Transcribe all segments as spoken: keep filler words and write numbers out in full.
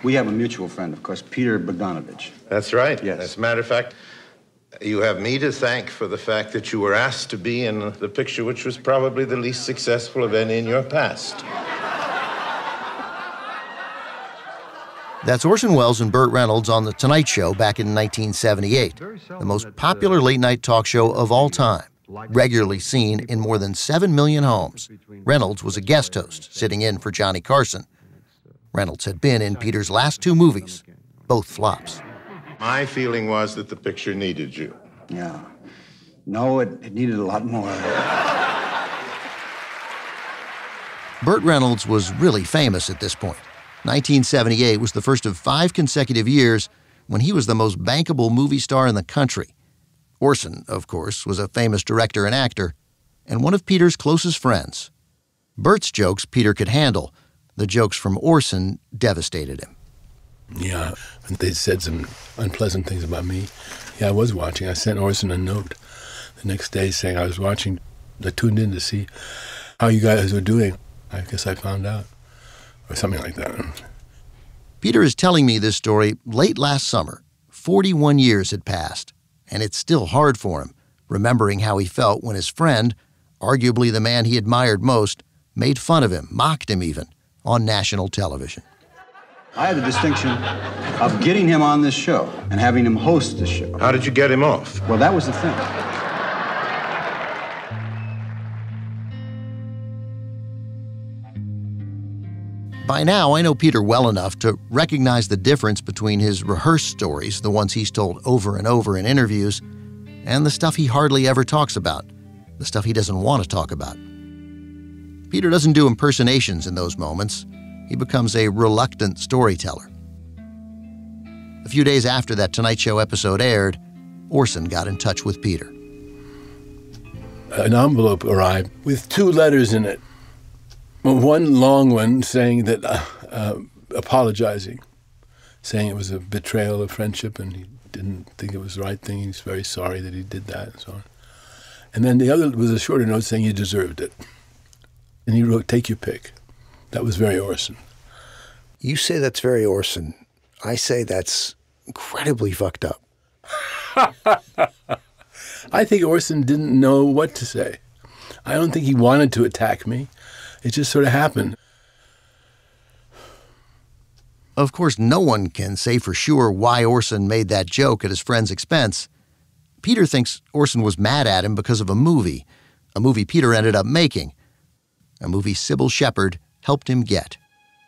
We have a mutual friend, of course, Peter Bogdanovich. That's right. Yes. As a matter of fact, you have me to thank for the fact that you were asked to be in the picture which was probably the least successful of any in your past. That's Orson Welles and Burt Reynolds on The Tonight Show back in nineteen seventy-eight, the most popular late-night talk show of all time, regularly seen in more than seven million homes. Reynolds was a guest host, sitting in for Johnny Carson. Reynolds had been in Peter's last two movies, both flops. My feeling was that the picture needed you. Yeah. No, it, it needed a lot more. Burt Reynolds was really famous at this point. nineteen seventy-eight was the first of five consecutive years when he was the most bankable movie star in the country. Orson, of course, was a famous director and actor, and one of Peter's closest friends. Burt's jokes Peter could handle. The jokes from Orson devastated him. Yeah, and they said some unpleasant things about me. Yeah, I was watching. I sent Orson a note the next day saying I was watching. I tuned in to see how you guys were doing. I guess I found out. Or something like that. Peter is telling me this story late last summer. forty-one years had passed, and it's still hard for him, remembering how he felt when his friend, arguably the man he admired most, made fun of him, mocked him even, on national television. I had the distinction of getting him on this show and having him host the show. How did you get him off? Well, that was the thing. By now, I know Peter well enough to recognize the difference between his rehearsed stories, the ones he's told over and over in interviews, and the stuff he hardly ever talks about, the stuff he doesn't want to talk about. Peter doesn't do impersonations in those moments. He becomes a reluctant storyteller. A few days after that Tonight Show episode aired, Orson got in touch with Peter. An envelope arrived with two letters in it. One long one saying that, uh, uh, apologizing, saying it was a betrayal of friendship and he didn't think it was the right thing. He's very sorry that he did that and so on. And then the other was a shorter note saying he deserved it. And he wrote, "Take your pick." That was very Orson. You say that's very Orson. I say that's incredibly fucked up. I think Orson didn't know what to say. I don't think he wanted to attack me. It just sort of happened. Of course, no one can say for sure why Orson made that joke at his friend's expense. Peter thinks Orson was mad at him because of a movie, a movie Peter ended up making, a movie Cybill Shepherd helped him get.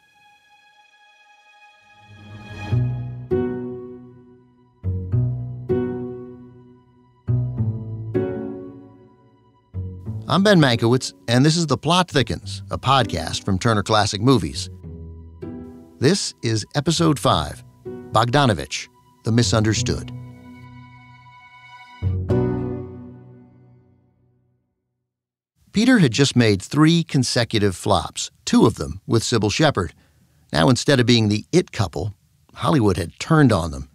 I'm Ben Mankiewicz, and this is The Plot Thickens, a podcast from Turner Classic Movies. This is Episode five, Bogdanovich, The Misunderstood. Peter had just made three consecutive flops, two of them with Cybill Shepherd. Now, instead of being the it couple, Hollywood had turned on them.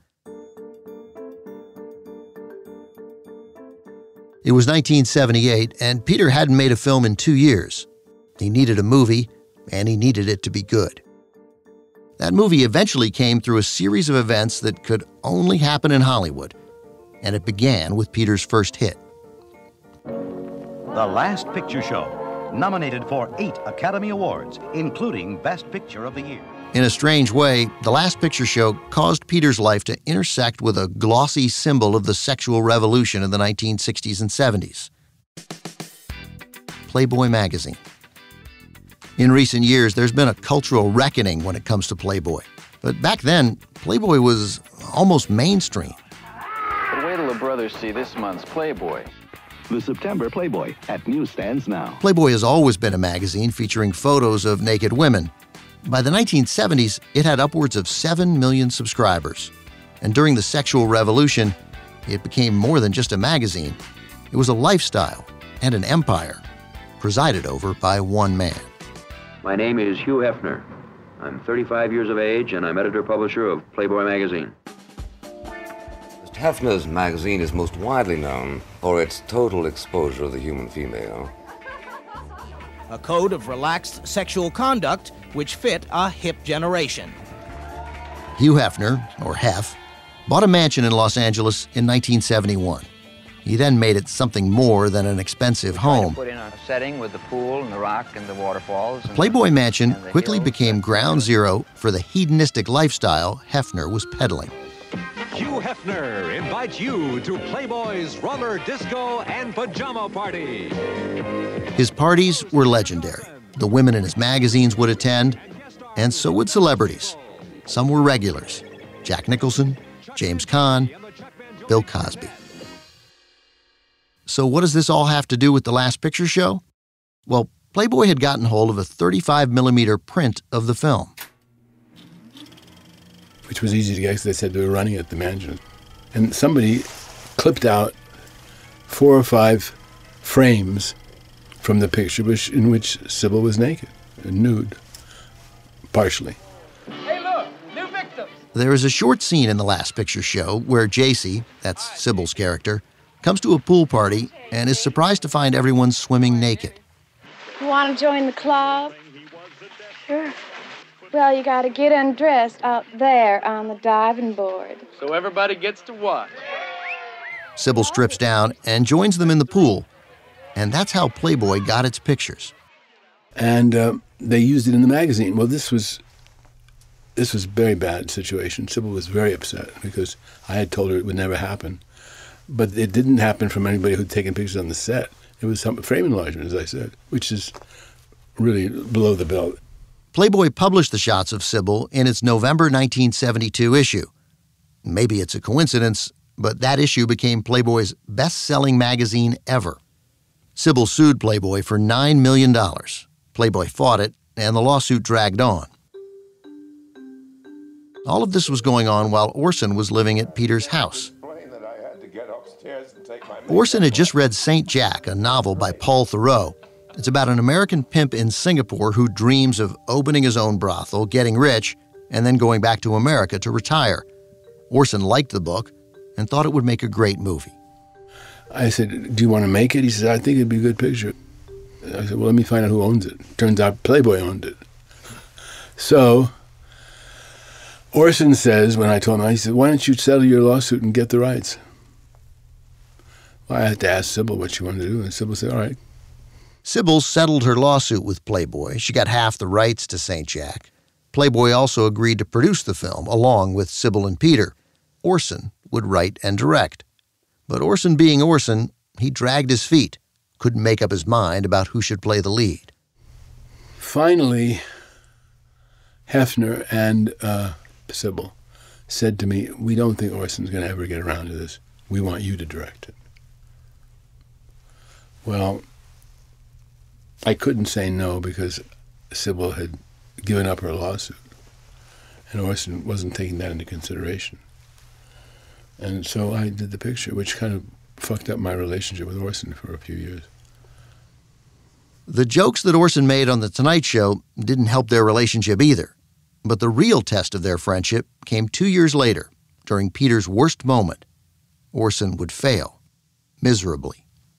It was nineteen seventy-eight, and Peter hadn't made a film in two years. He needed a movie, and he needed it to be good. That movie eventually came through a series of events that could only happen in Hollywood, and it began with Peter's first hit. The Last Picture Show, nominated for eight Academy Awards, including Best Picture of the Year. In a strange way, The Last Picture Show caused Peter's life to intersect with a glossy symbol of the sexual revolution of the nineteen sixties and seventies. Playboy magazine. In recent years, there's been a cultural reckoning when it comes to Playboy. But back then, Playboy was almost mainstream. But wait till the brothers see this month's Playboy. The September Playboy at newsstands now. Playboy has always been a magazine featuring photos of naked women. By the nineteen seventies, it had upwards of seven million subscribers. And during the sexual revolution, it became more than just a magazine. It was a lifestyle and an empire, presided over by one man. My name is Hugh Hefner. I'm thirty-five years of age, and I'm editor-publisher of Playboy magazine. Mister Hefner's magazine is most widely known for its total exposure of the human female. A code of relaxed sexual conduct which fit a hip generation. Hugh Hefner, or Hef, bought a mansion in Los Angeles in nineteen seventy-one. He then made it something more than an expensive home. Put in a setting with the pool and the rock and the waterfalls. The Playboy Mansion quickly became ground zero for the hedonistic lifestyle Hefner was peddling. Hugh Hefner invites you to Playboy's roller disco and pajama party. His parties were legendary. The women in his magazines would attend, and so would celebrities. Some were regulars: Jack Nicholson, James Caan, Bill Cosby. So what does this all have to do with the Last Picture Show? Well, Playboy had gotten hold of a thirty-five millimeter print of the film. Which was easy to get because they said they were running at the mansion. And somebody clipped out four or five frames from the picture which, in which Cybill was naked, nude, partially. Hey, look, new victims. There is a short scene in the Last Picture Show where J C, that's Cybill's character, comes to a pool party and is surprised to find everyone swimming naked. You want to join the club? Sure. Well, you got to get undressed out there on the diving board. So everybody gets to watch. Cybill strips down and joins them in the pool, and that's how Playboy got its pictures. And uh, they used it in the magazine. Well, this was this was a very bad situation. Cybill was very upset because I had told her it would never happen. But it didn't happen from anybody who'd taken pictures on the set. It was some frame enlargement, as I said, which is really below the belt. Playboy published the shots of Cybill in its November nineteen seventy-two issue. Maybe it's a coincidence, but that issue became Playboy's best-selling magazine ever. Cybill sued Playboy for nine million dollars. Playboy fought it, and the lawsuit dragged on. All of this was going on while Orson was living at Peter's house. Orson had just read Saint Jack, a novel by Paul Theroux. It's about an American pimp in Singapore who dreams of opening his own brothel, getting rich, and then going back to America to retire. Orson liked the book and thought it would make a great movie. I said, do you want to make it? He said, I think it'd be a good picture. I said, well, let me find out who owns it. Turns out Playboy owned it. So Orson says, when I told him, he said, why don't you settle your lawsuit and get the rights? Well, I had to ask Cybill what she wanted to do, and Cybill said, all right. Cybill settled her lawsuit with Playboy. She got half the rights to Saint Jack. Playboy also agreed to produce the film, along with Cybill and Peter. Orson would write and direct. But Orson being Orson, he dragged his feet, couldn't make up his mind about who should play the lead. Finally, Hefner and uh, Cybill said to me, we don't think Orson's going to ever get around to this. We want you to direct it. Well, I couldn't say no because Cybill had given up her lawsuit, and Orson wasn't taking that into consideration. And so I did the picture, which kind of fucked up my relationship with Orson for a few years. The jokes that Orson made on The Tonight Show didn't help their relationship either. But the real test of their friendship came two years later, during Peter's worst moment. Orson would fail, miserably.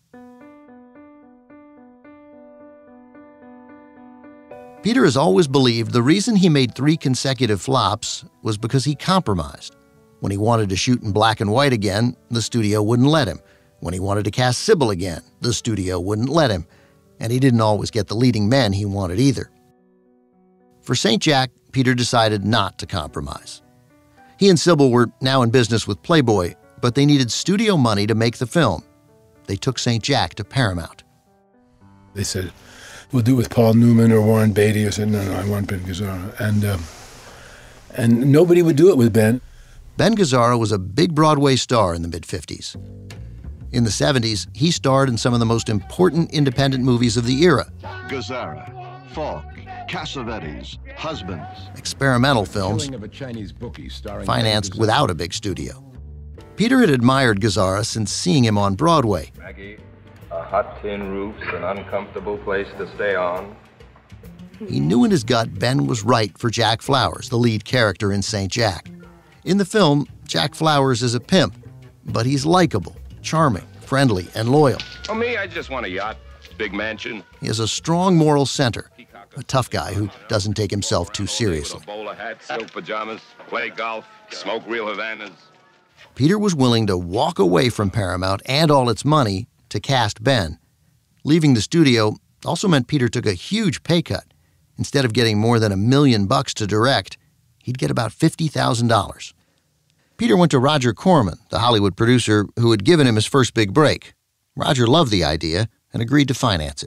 Peter has always believed the reason he made three consecutive flops was because he compromised. When he wanted to shoot in black and white again, the studio wouldn't let him. When he wanted to cast Cybill again, the studio wouldn't let him. And he didn't always get the leading men he wanted either. For Saint Jack, Peter decided not to compromise. He and Cybill were now in business with Playboy, but they needed studio money to make the film. They took Saint Jack to Paramount. They said, we'll do it with Paul Newman or Warren Beatty. I said, no, no, I want Ben Gazzara. And, um, and nobody would do it with Ben. Ben Gazzara was a big Broadway star in the mid fifties. In the seventies, he starred in some of the most important independent movies of the era. Gazzara, Falk, Cassavetes, Husbands. Experimental films financed without a big studio. Peter had admired Gazzara since seeing him on Broadway. Maggie, a hot tin roof's an uncomfortable place to stay on. He knew in his gut Ben was right for Jack Flowers, the lead character in Saint Jack. In the film, Jack Flowers is a pimp, but he's likable, charming, friendly, and loyal. Oh, me, I just want a yacht, big mansion. He has a strong moral center, a tough guy who doesn't take himself too seriously. Bowler hats, silk pajamas, play golf, smoke real Havanas. Peter was willing to walk away from Paramount and all its money to cast Ben. Leaving the studio also meant Peter took a huge pay cut. Instead of getting more than a million bucks to direct, he'd get about fifty thousand dollars. Peter went to Roger Corman, the Hollywood producer who had given him his first big break. Roger loved the idea and agreed to finance it.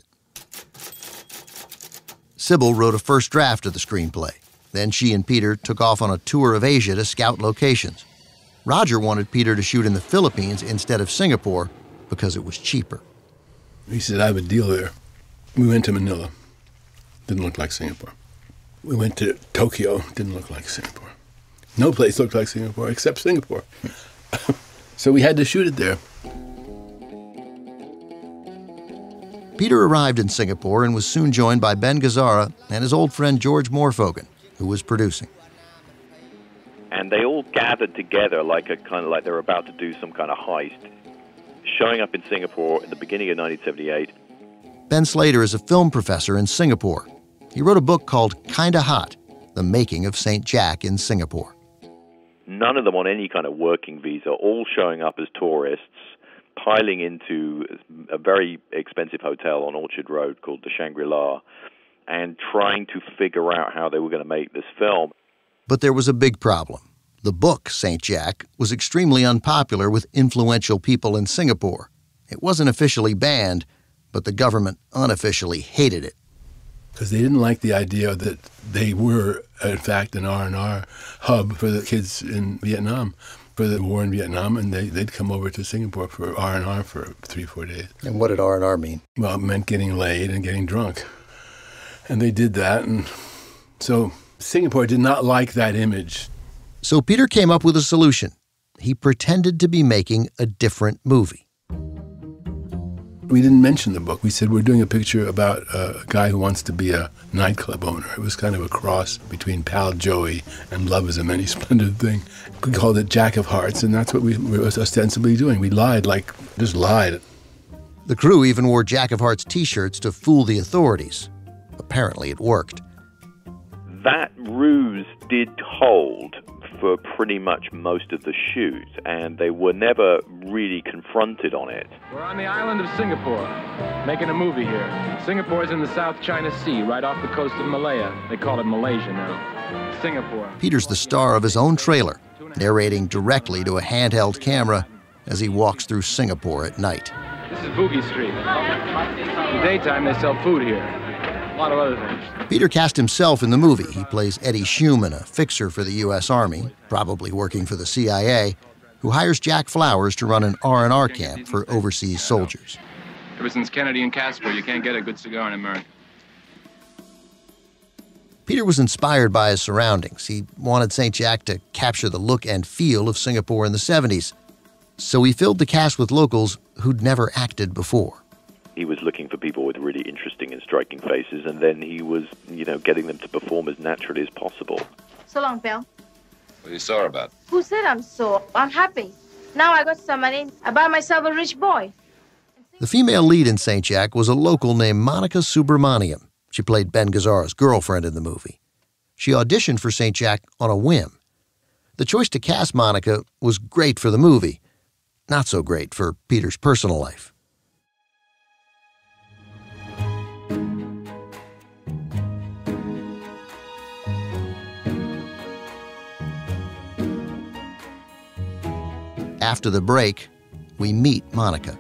Cybill wrote a first draft of the screenplay. Then she and Peter took off on a tour of Asia to scout locations. Roger wanted Peter to shoot in the Philippines instead of Singapore because it was cheaper. He said, I have a deal there. We went to Manila. Didn't look like Singapore. We went to Tokyo. Didn't look like Singapore. No place looked like Singapore except Singapore. So we had to shoot it there. Peter arrived in Singapore and was soon joined by Ben Gazzara and his old friend George Morfogen, who was producing. And they all gathered together like a kind of like they were about to do some kind of heist, showing up in Singapore in the beginning of nineteen seventy-eight. Ben Slater is a film professor in Singapore. He wrote a book called Kinda Hot, The Making of Saint Jack in Singapore. None of them on any kind of working visa, all showing up as tourists, piling into a very expensive hotel on Orchard Road called the Shangri-La, and trying to figure out how they were going to make this film. But there was a big problem. The book, Saint Jack, was extremely unpopular with influential people in Singapore. It wasn't officially banned, but the government unofficially hated it. Because they didn't like the idea that they were, in fact, an R and R hub for the kids in Vietnam, for the war in Vietnam, and they, they'd come over to Singapore for R and R for three, four days. And what did R and R mean? Well, it meant getting laid and getting drunk. And they did that, and so Singapore did not like that image. So Peter came up with a solution. He pretended to be making a different movie. We didn't mention the book. We said we're doing a picture about a guy who wants to be a nightclub owner. It was kind of a cross between Pal Joey and Love is a Many Splendid Thing. We called it Jack of Hearts, and that's what we were ostensibly doing. We lied, like, just lied. The crew even wore Jack of Hearts t-shirts to fool the authorities. Apparently it worked. That ruse did hold for pretty much most of the shoot, and they were never really confronted on it. We're on the island of Singapore, making a movie here. Singapore's in the South China Sea, right off the coast of Malaya. They call it Malaysia now. Singapore. Peter's the star of his own trailer, narrating directly to a handheld camera as he walks through Singapore at night. This is Boogie Street. In the daytime, they sell food here. A lot of other things. Peter cast himself in the movie. He plays Eddie Schumann, a fixer for the U S Army, probably working for the C I A, who hires Jack Flowers to run an R and R camp for overseas soldiers. Ever since Kennedy and Castro, you can't get a good cigar in America. Peter was inspired by his surroundings. He wanted Saint Jack to capture the look and feel of Singapore in the seventies. So he filled the cast with locals who'd never acted before. He was looking for people with really interesting and striking faces, and then he was, you know, getting them to perform as naturally as possible. So long, Bill. What are you sore about? Who said I'm sore? I'm happy. Now I got some money. I buy myself a rich boy. The female lead in Saint Jack was a local named Monica Subramaniam. She played Ben Gazzara's girlfriend in the movie. She auditioned for Saint Jack on a whim. The choice to cast Monica was great for the movie, not so great for Peter's personal life. After the break, we meet Monica.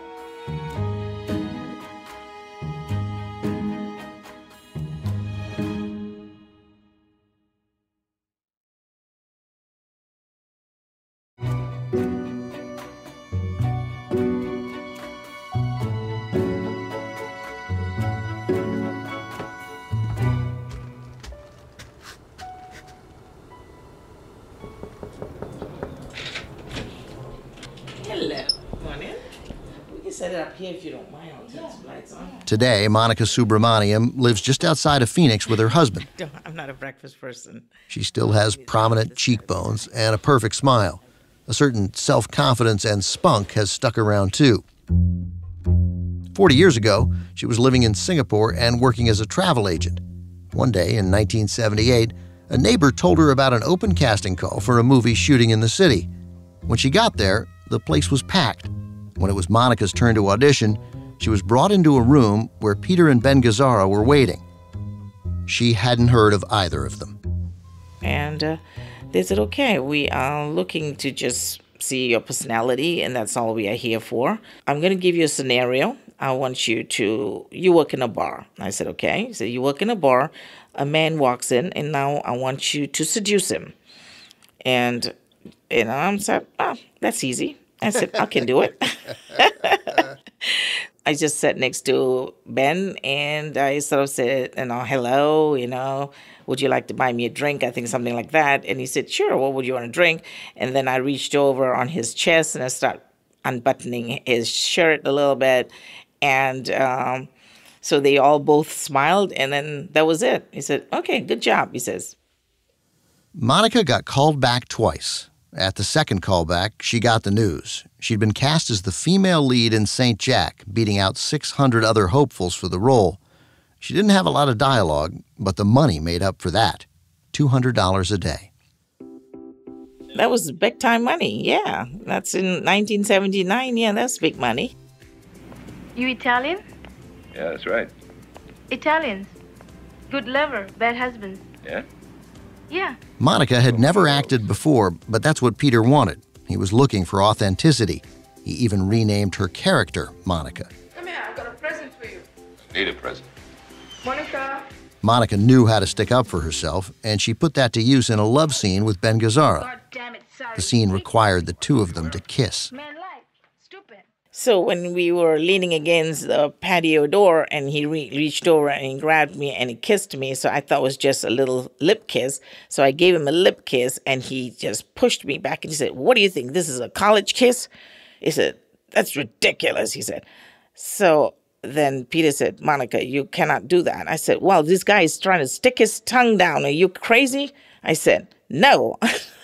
Set it up here if you don't mind. I'll turn some lights on. Today, Monica Subramaniam lives just outside of Phoenix with her husband. I'm not a breakfast person. She still has prominent cheekbones and a perfect smile. A certain self-confidence and spunk has stuck around too. Forty years ago, she was living in Singapore and working as a travel agent. One day in nineteen seventy-eight, a neighbor told her about an open casting call for a movie shooting in the city. When she got there, the place was packed. When it was Monica's turn to audition, she was brought into a room where Peter and Ben Gazzara were waiting. She hadn't heard of either of them. And uh, they said, okay, we are looking to just see your personality, and that's all we are here for. I'm going to give you a scenario. I want you to, you work in a bar. I said, okay. So you work in a bar, a man walks in, and now I want you to seduce him. And, and I said, oh, that's easy. I said, I can do it. I just sat next to Ben, and I sort of said, you know, hello, you know, would you like to buy me a drink? I think something like that. And he said, sure, what would you want to drink? And then I reached over on his chest, and I started unbuttoning his shirt a little bit. And um, so they all both smiled, and then that was it. He said, okay, good job, he says. Monica got called back twice. At the second callback, she got the news. She'd been cast as the female lead in Saint Jack, beating out six hundred other hopefuls for the role. She didn't have a lot of dialogue, but the money made up for that. two hundred dollars a day. That was big-time money, yeah. That's in nineteen seventy-nine, yeah, that's big money. You Italian? Yeah, that's right. Italians. Good lover, bad husbands. Yeah? Yeah. Monica had never acted before, but that's what Peter wanted. He was looking for authenticity. He even renamed her character Monica. Come here, I've got a present for you. Need a present. Monica. Monica knew how to stick up for herself, and she put that to use in a love scene with Ben Gazzara. God damn it, sorry. The scene required the two of them to kiss. Man like, stupid. So when we were leaning against the patio door, and he re- reached over and he grabbed me and he kissed me, so I thought it was just a little lip kiss. So I gave him a lip kiss, and he just pushed me back, and he said, what do you think, this is a college kiss? He said, that's ridiculous, he said. So then Peter said, Monica, you cannot do that. I said, well, this guy is trying to stick his tongue down. Are you crazy? I said, no.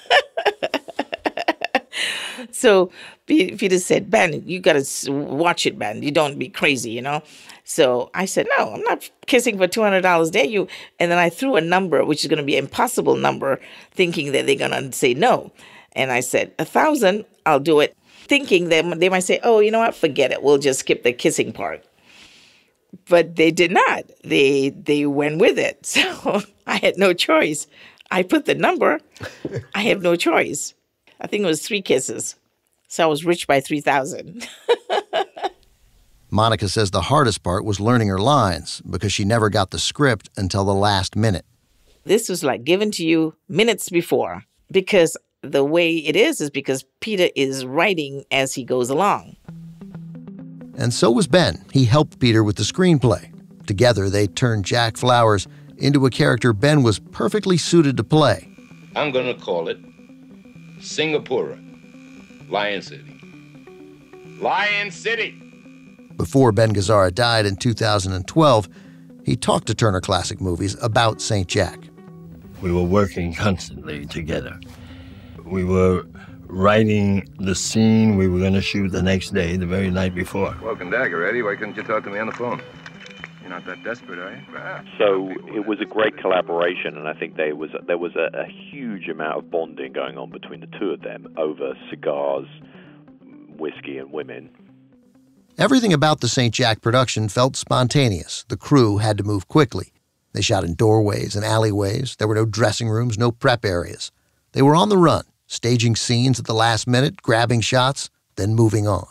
So Peter said, Ben, you got to watch it, Ben. You don't be crazy, you know. So I said, no, I'm not kissing for two hundred dollars a day. You. And then I threw a number, which is going to be an impossible number, thinking that they're going to say no. And I said, a thousand, I'll do it, thinking that they might say, oh, you know what, forget it. We'll just skip the kissing part. But they did not. They they went with it. So I had no choice. I put the number. I have no choice. I think it was three kisses. So I was rich by three thousand. Monica says the hardest part was learning her lines because she never got the script until the last minute. This was like given to you minutes before, because the way it is is because Peter is writing as he goes along. And so was Ben. He helped Peter with the screenplay. Together, they turned Jack Flowers into a character Ben was perfectly suited to play. I'm going to call it Singapore, Lion City. Lion City! Before Ben Gazzara died in two thousand twelve, he talked to Turner Classic Movies about Saint Jack. We were working constantly together. We were writing the scene we were going to shoot the next day, the very night before. Welcome Dagger, Eddie. Why couldn't you talk to me on the phone? You're not that desperate, are you? Ah, so it was a great collaboration, and I think there was there was a, a huge amount of bonding going on between the two of them over cigars, whiskey, and women. Everything about the Saint Jack production felt spontaneous. The crew had to move quickly. They shot in doorways and alleyways. There were no dressing rooms, no prep areas. They were on the run, staging scenes at the last minute, grabbing shots, then moving on.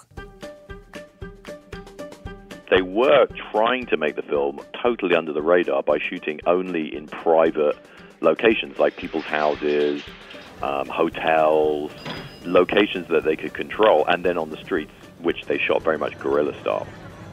They were trying to make the film totally under the radar by shooting only in private locations like people's houses, um, hotels, locations that they could control, and then on the streets, which they shot very much guerrilla style.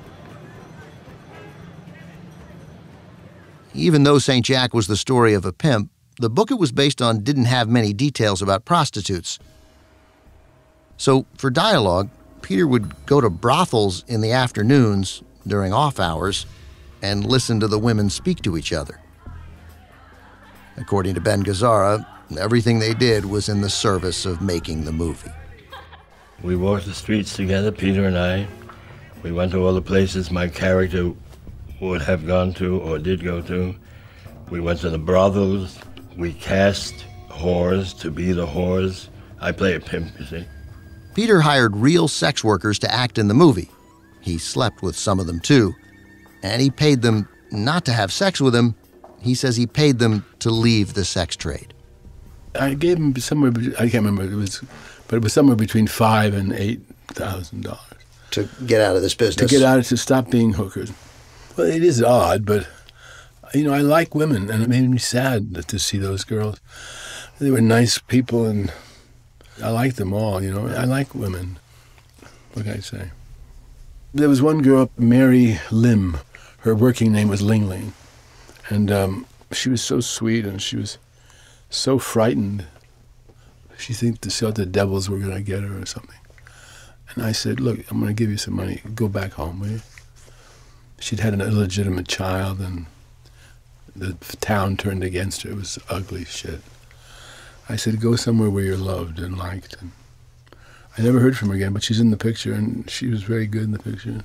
Even though Saint Jack was the story of a pimp, the book it was based on didn't have many details about prostitutes. So, for dialogue, Peter would go to brothels in the afternoons during off hours and listen to the women speak to each other. According to Ben Gazzara, everything they did was in the service of making the movie. We walked the streets together, Peter and I. We went to all the places my character would have gone to or did go to. We went to the brothels. We cast whores to be the whores. I play a pimp, you see. Peter hired real sex workers to act in the movie. He slept with some of them, too. And he paid them not to have sex with him. He says he paid them to leave the sex trade. I gave him somewhere, I can't remember, it was, but it was somewhere between five and eight thousand dollars. To get out of this business? To get out, to stop being hookers. Well, it is odd, but, you know, I like women, and it made me sad to see those girls. They were nice people, and I liked them all, you know. I like women. What can I say? There was one girl, Mary Lim. Her working name was Ling Ling. And um, she was so sweet, and she was so frightened. She think the, thought the devils were going to get her or something. And I said, look, I'm going to give you some money. Go back home, will you? She'd had an illegitimate child, and the town turned against her. It was ugly shit. I said, go somewhere where you're loved and liked. And I never heard from her again, but she's in the picture, and she was very good in the picture.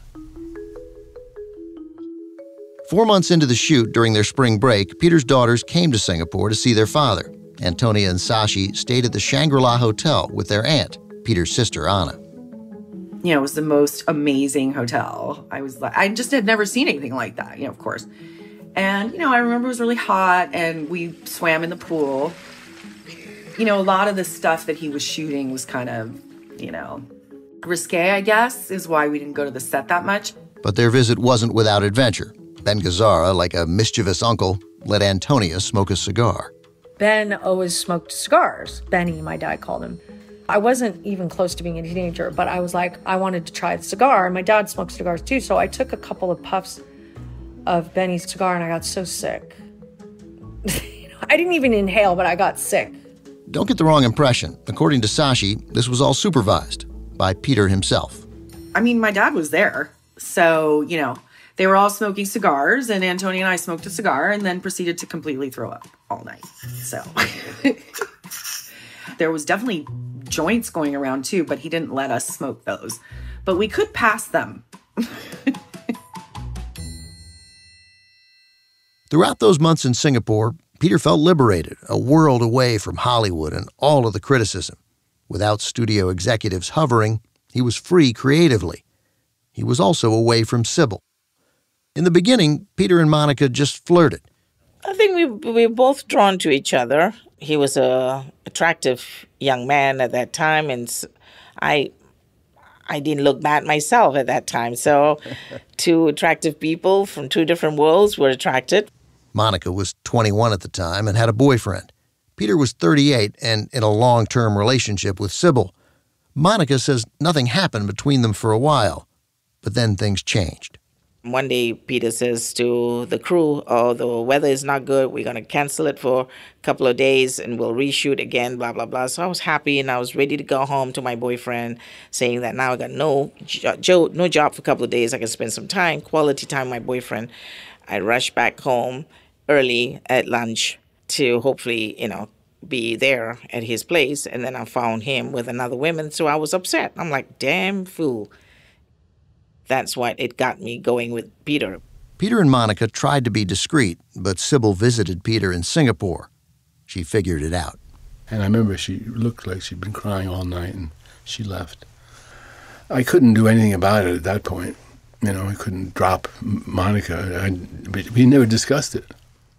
Four months into the shoot during their spring break, Peter's daughters came to Singapore to see their father. Antonia and Sashi stayed at the Shangri-La Hotel with their aunt, Peter's sister, Anna. You know, it was the most amazing hotel. I was like, I just had never seen anything like that, you know, of course. And, you know, I remember it was really hot, and we swam in the pool. You know, a lot of the stuff that he was shooting was kind of, you know, risque, I guess, is why we didn't go to the set that much. But their visit wasn't without adventure. Ben Gazzara, like a mischievous uncle, let Antonia smoke a cigar. Ben always smoked cigars. Benny, my dad called him. I wasn't even close to being a teenager, but I was like, I wanted to try the cigar, and my dad smoked cigars too, so I took a couple of puffs of Benny's cigar, and I got so sick. I didn't even inhale, but I got sick. Don't get the wrong impression. According to Sashi, this was all supervised by Peter himself. I mean, my dad was there, so, you know, they were all smoking cigars, and Antonia and I smoked a cigar and then proceeded to completely throw up all night. So there was definitely joints going around too, but he didn't let us smoke those. But we could pass them. Throughout those months in Singapore, Peter felt liberated, a world away from Hollywood and all of the criticism. Without studio executives hovering, he was free creatively. He was also away from Cybill. In the beginning, Peter and Monica just flirted. I think we we were both drawn to each other. He was a attractive young man at that time, and I I didn't look bad myself at that time. So two attractive people from two different worlds were attracted. Monica was twenty-one at the time and had a boyfriend. Peter was thirty-eight and in a long-term relationship with Cybill. Monica says nothing happened between them for a while, but then things changed. One day, Peter says to the crew, oh, the weather is not good. We're going to cancel it for a couple of days and we'll reshoot again, blah, blah, blah. So I was happy and I was ready to go home to my boyfriend, saying that now I got no, jo- no job for a couple of days. I can spend some time, quality time with my boyfriend. I rushed back home early at lunch to hopefully, you know, be there at his place. And then I found him with another woman. So I was upset. I'm like, damn fool. That's what it got me going with Peter. Peter and Monica tried to be discreet, but Cybill visited Peter in Singapore. She figured it out. And I remember she looked like she'd been crying all night, and she left. I couldn't do anything about it at that point. You know, I couldn't drop Monica. I, we never discussed it.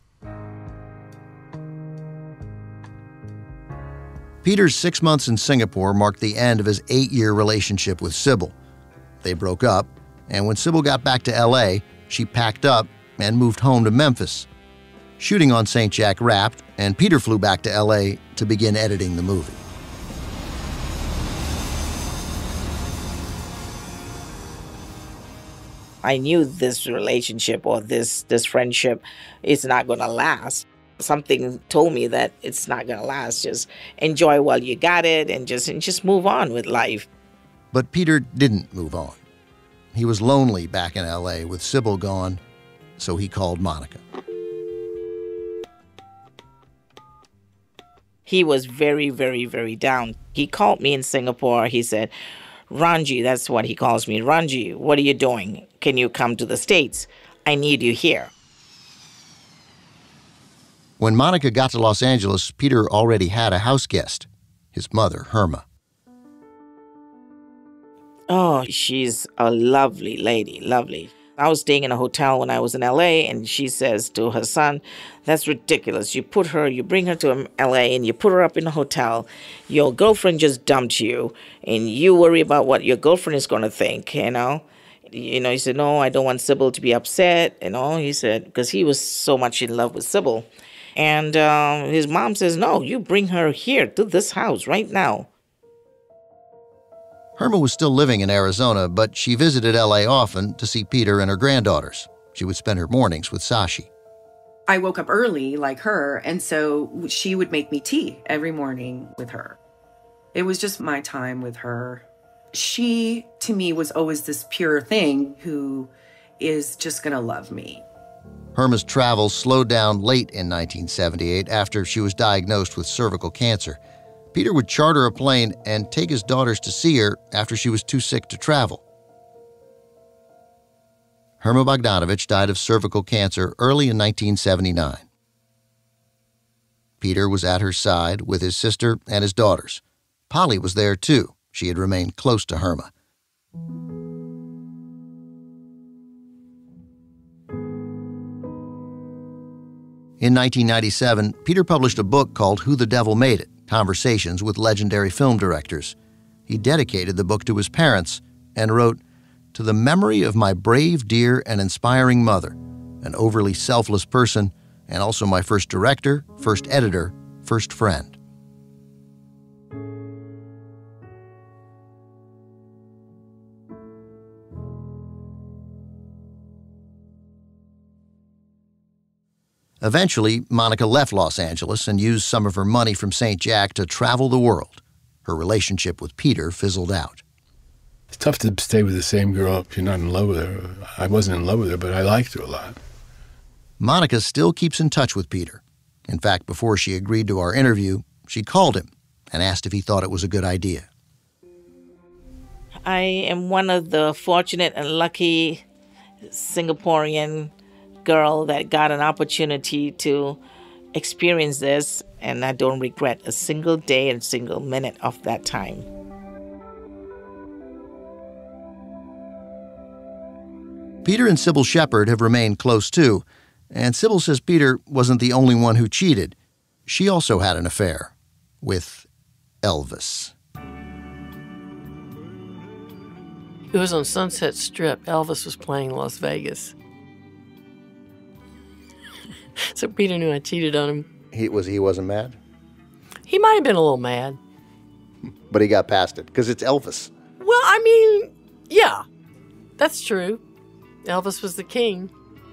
Peter's six months in Singapore marked the end of his eight-year relationship with Cybill. They broke up, and when Cybill got back to L A, she packed up and moved home to Memphis. Shooting on Saint Jack wrapped, and Peter flew back to L A to begin editing the movie. I knew this relationship or this, this friendship is not going to last. Something told me that it's not going to last. Just enjoy while you got it and just, and just move on with life. But Peter didn't move on. He was lonely back in L A with Cybill gone, so he called Monica. He was very, very, very down. He called me in Singapore. He said, Ranji, that's what he calls me. Ranji, what are you doing? Can you come to the States? I need you here. When Monica got to Los Angeles, Peter already had a house guest, his mother, Herma. Oh, she's a lovely lady, lovely. I was staying in a hotel when I was in L A, and she says to her son, that's ridiculous. You put her, you bring her to L A, and you put her up in a hotel. Your girlfriend just dumped you, and you worry about what your girlfriend is going to think, you know? You know, he said, no, I don't want Cybill to be upset, you know? He said, because he was so much in love with Cybill. And uh, his mom says, no, you bring her here to this house right now. Herma was still living in Arizona, but she visited L A often to see Peter and her granddaughters. She would spend her mornings with Sashi. I woke up early like her, and so she would make me tea every morning with her. It was just my time with her. She, to me, was always this pure thing who is just going to love me. Herma's travels slowed down late in nineteen seventy-eight after she was diagnosed with cervical cancer. Peter would charter a plane and take his daughters to see her after she was too sick to travel. Herma Bogdanovich died of cervical cancer early in nineteen seventy-nine. Peter was at her side with his sister and his daughters. Polly was there too. She had remained close to Herma. In nineteen ninety-seven, Peter published a book called Who the Devil Made It? Conversations with Legendary Film Directors. He dedicated the book to his parents and wrote, "To the memory of my brave, dear, and inspiring mother, an overly selfless person, and also my first director, first editor, first friend." Eventually, Monica left Los Angeles and used some of her money from Saint Jack to travel the world. Her relationship with Peter fizzled out. It's tough to stay with the same girl if you're not in love with her. I wasn't in love with her, but I liked her a lot. Monica still keeps in touch with Peter. In fact, before she agreed to our interview, she called him and asked if he thought it was a good idea. I am one of the fortunate and lucky Singaporean girl that got an opportunity to experience this, and I don't regret a single day and single minute of that time. Peter and Cybill Shepherd have remained close too, and Cybill says Peter wasn't the only one who cheated. She also had an affair with Elvis. It was on Sunset Strip. Elvis was playing Las Vegas. So Peter knew I cheated on him. He was he wasn't mad? He might have been a little mad. But he got past it, because it's Elvis. Well, I mean, yeah, that's true. Elvis was the king.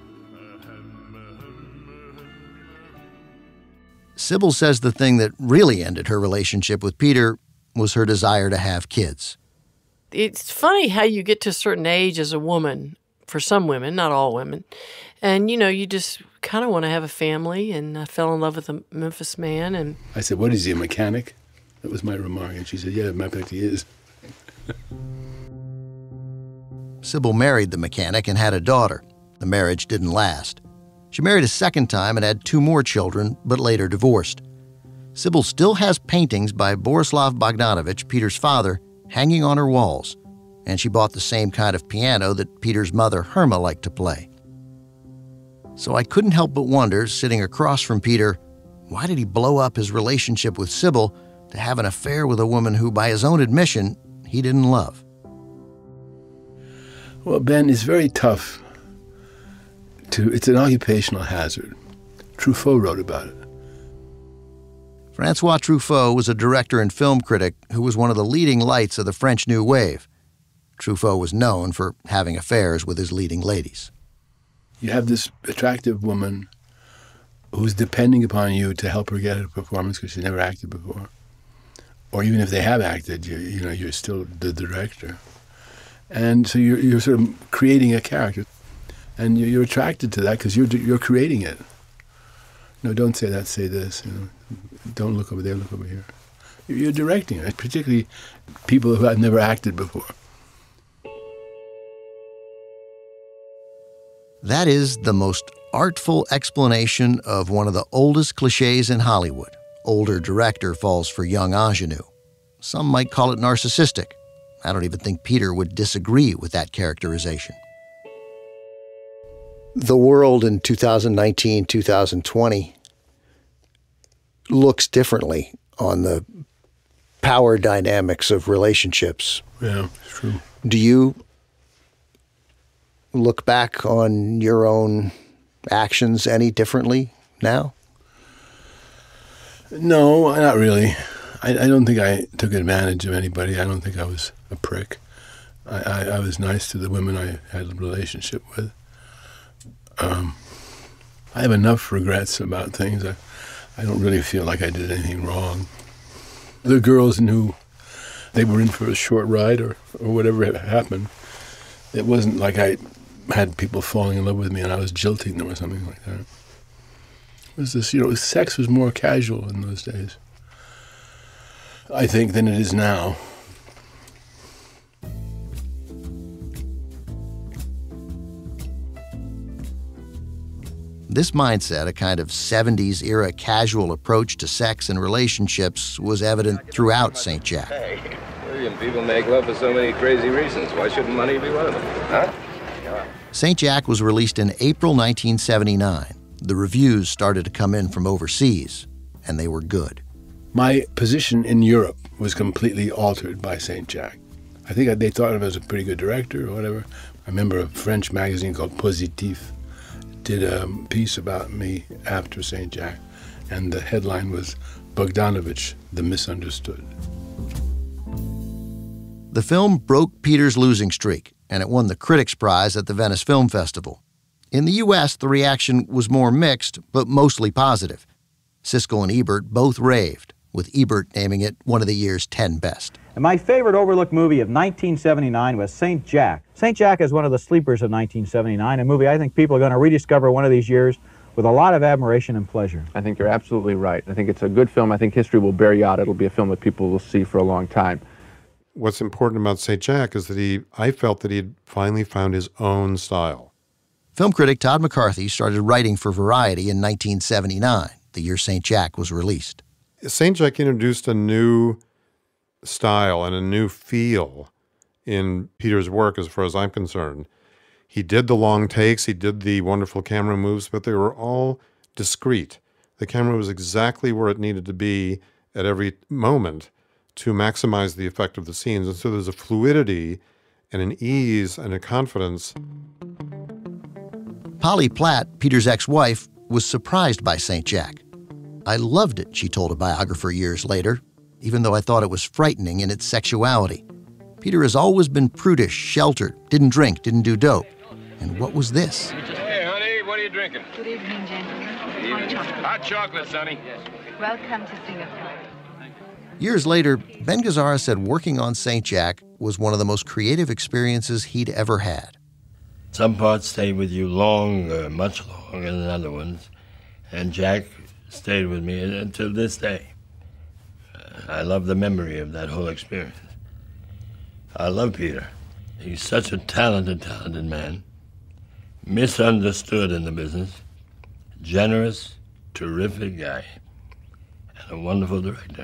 Cybill says the thing that really ended her relationship with Peter was her desire to have kids. It's funny how you get to a certain age as a woman, for some women, not all women, and, you know, you just kind of want to have a family, and I fell in love with a Memphis man. And I said, what is he, a mechanic? That was my remark, and she said, yeah, matter of fact, he is. Cybill married the mechanic and had a daughter. The marriage didn't last. She married a second time and had two more children, but later divorced. Cybill still has paintings by Borislav Bogdanovich, Peter's father, hanging on her walls, and she bought the same kind of piano that Peter's mother, Herma, liked to play. So I couldn't help but wonder, sitting across from Peter, why did he blow up his relationship with Cybill to have an affair with a woman who, by his own admission, he didn't love? Well, Ben, it's very tough to, it's an occupational hazard. Truffaut wrote about it. Francois Truffaut was a director and film critic who was one of the leading lights of the French New Wave. Truffaut was known for having affairs with his leading ladies. You have this attractive woman who's depending upon you to help her get a performance because she's never acted before. Or even if they have acted, you, you know, you're still the director. And so you're, you're sort of creating a character. And you're, you're attracted to that because you're, you're creating it. No, don't say that, say this. You know. Don't look over there, look over here. You're directing it, particularly people who have never acted before. That is the most artful explanation of one of the oldest cliches in Hollywood. Older director falls for young ingenue. Some might call it narcissistic. I don't even think Peter would disagree with that characterization. The world in two thousand nineteen, two thousand twenty looks differently on the power dynamics of relationships. Yeah, it's true. Do you look back on your own actions any differently now? No, not really. I, I don't think I took advantage of anybody. I don't think I was a prick. I, I, I was nice to the women I had a relationship with. Um, I have enough regrets about things. I, I don't really feel like I did anything wrong. The girls knew they were in for a short ride or, or whatever had happened. It wasn't like I had people falling in love with me and I was jilting them or something like that. It was this, you know, sex was more casual in those days, I think, than it is now. This mindset, a kind of seventies-era casual approach to sex and relationships, was evident throughout Saint Jack. Hey, William, people make love for so many crazy reasons. Why shouldn't money be one of them, huh? Saint Jack was released in April nineteen seventy-nine. The reviews started to come in from overseas, and they were good. My position in Europe was completely altered by Saint Jack. I think they thought of him as a pretty good director or whatever. I remember a French magazine called Positif did a piece about me after Saint Jack, and the headline was Bogdanovich, the Misunderstood. The film broke Peter's losing streak, and it won the Critics' Prize at the Venice Film Festival. In the U S, the reaction was more mixed, but mostly positive. Siskel and Ebert both raved, with Ebert naming it one of the year's ten best. And my favorite overlooked movie of nineteen seventy-nine was Saint Jack. Saint Jack is one of the sleepers of nineteen seventy-nine, a movie I think people are going to rediscover one of these years with a lot of admiration and pleasure. I think you're absolutely right. I think it's a good film. I think history will bear you out. It'll be a film that people will see for a long time. What's important about Saint Jack is that he, I felt that he had finally found his own style. Film critic Todd McCarthy started writing for Variety in nineteen seventy-nine, the year Saint Jack was released. Saint Jack introduced a new style and a new feel in Peter's work as far as I'm concerned. He did the long takes, he did the wonderful camera moves, but they were all discreet. The camera was exactly where it needed to be at every moment to maximize the effect of the scenes. And so there's a fluidity and an ease and a confidence. Polly Platt, Peter's ex-wife, was surprised by Saint Jack. I loved it, she told a biographer years later, even though I thought it was frightening in its sexuality. Peter has always been prudish, sheltered, didn't drink, didn't do dope. And what was this? Hey, honey, what are you drinking? Good evening, gentlemen. Hot chocolate. Hot chocolate, Sonny. Welcome to Singapore. Years later, Ben Gazzara said working on Saint Jack was one of the most creative experiences he'd ever had. Some parts stay with you longer, much longer than other ones, and Jack stayed with me until this day. I love the memory of that whole experience. I love Peter. He's such a talented, talented man, misunderstood in the business, generous, terrific guy, and a wonderful director.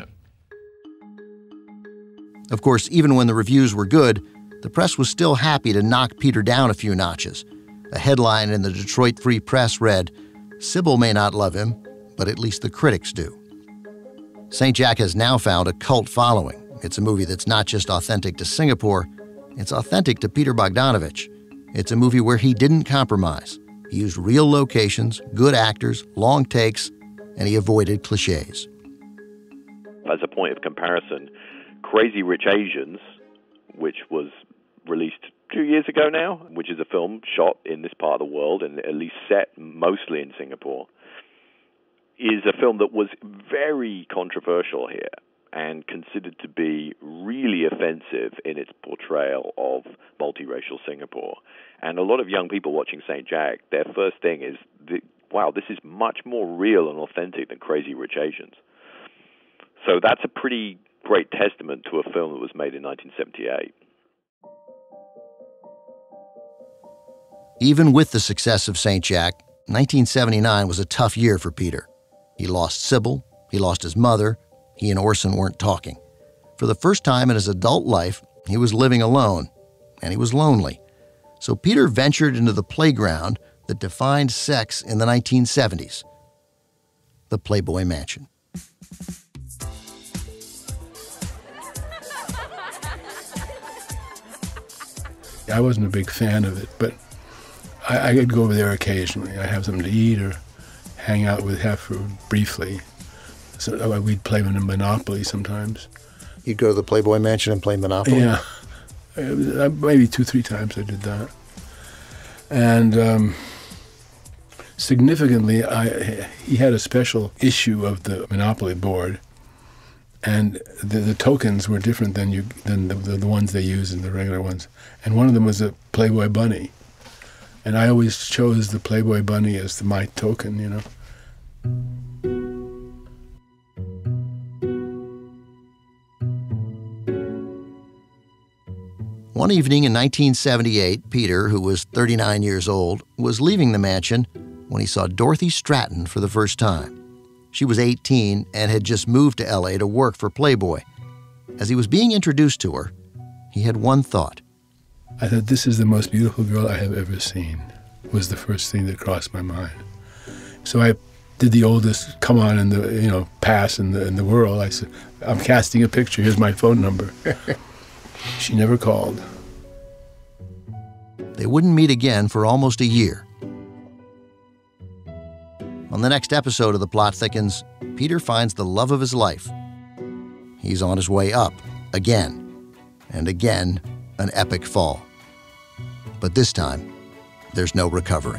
Of course, even when the reviews were good, the press was still happy to knock Peter down a few notches. A headline in the Detroit Free Press read, "Cybill may not love him, but at least the critics do." Saint Jack has now found a cult following. It's a movie that's not just authentic to Singapore, it's authentic to Peter Bogdanovich. It's a movie where he didn't compromise. He used real locations, good actors, long takes, and he avoided cliches. As a point of comparison, Crazy Rich Asians, which was released two years ago now, which is a film shot in this part of the world and at least set mostly in Singapore, is a film that was very controversial here and considered to be really offensive in its portrayal of multiracial Singapore. And a lot of young people watching Saint Jack, their first thing is, wow, this is much more real and authentic than Crazy Rich Asians. So that's a pretty great testament to a film that was made in nineteen seventy-eight. Even with the success of Saint Jack, nineteen seventy-nine was a tough year for Peter. He lost Cybill, he lost his mother, he and Orson weren't talking. For the first time in his adult life, he was living alone, and he was lonely. So Peter ventured into the playground that defined sex in the nineteen seventies, the Playboy Mansion. I wasn't a big fan of it, but I, I could go over there occasionally. I'd have something to eat or hang out with Heifer briefly. So we'd play Monopoly sometimes. You'd go to the Playboy Mansion and play Monopoly? Yeah. Maybe two, three times I did that. And um, significantly, I, he had a special issue of the Monopoly board, and the, the tokens were different than you than the, the, the ones they use in the regular ones. And one of them was a Playboy bunny. And I always chose the Playboy bunny as the, my token, you know. One evening in nineteen seventy-eight, Peter, who was thirty-nine years old, was leaving the mansion when he saw Dorothy Stratton for the first time. She was eighteen and had just moved to L A to work for Playboy. As he was being introduced to her, he had one thought. I thought, this is the most beautiful girl I have ever seen, was the first thing that crossed my mind. So I did the oldest come on in the, you know, pass in the, in the world. I said, I'm casting a picture, here's my phone number. She never called. They wouldn't meet again for almost a year. On the next episode of The Plot Thickens, Peter finds the love of his life. He's on his way up, again, and again, an epic fall. But this time, there's no recovering.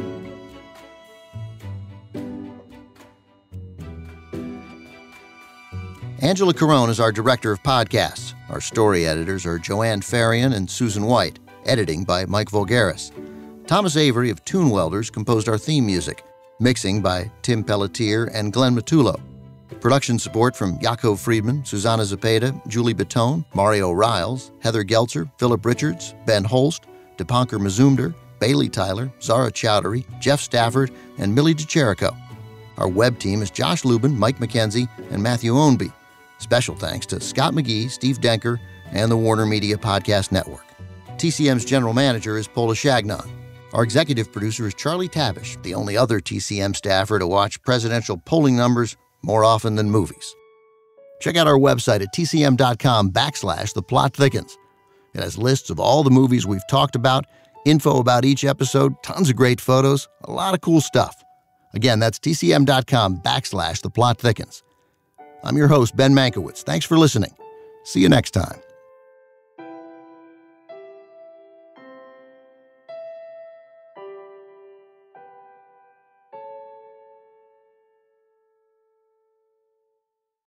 Angela Carone is our director of podcasts. Our story editors are Joanne Farian and Susan White, editing by Mike Voulgaris. Thomas Avery of Tune Welders composed our theme music, mixing by Tim Pelletier and Glenn Matullo. Production support from Yaakov Friedman, Susanna Zepeda, Julie Baton, Mario Riles, Heather Geltzer, Philip Richards, Ben Holst, Dipankar Mazumdar, Bailey Tyler, Zara Chowdhury, Jeff Stafford, and Millie DeCherico. Our web team is Josh Lubin, Mike McKenzie, and Matthew Ownby. Special thanks to Scott McGee, Steve Denker, and the Warner Media Podcast Network. T C M's general manager is Paula Shagnon. Our executive producer is Charlie Tavish, the only other T C M staffer to watch presidential polling numbers more often than movies. Check out our website at tcm.com backslash the plot thickens. It has lists of all the movies we've talked about, info about each episode, tons of great photos, a lot of cool stuff. Again, that's tcm.com backslash the plot thickens. I'm your host, Ben Mankiewicz. Thanks for listening. See you next time.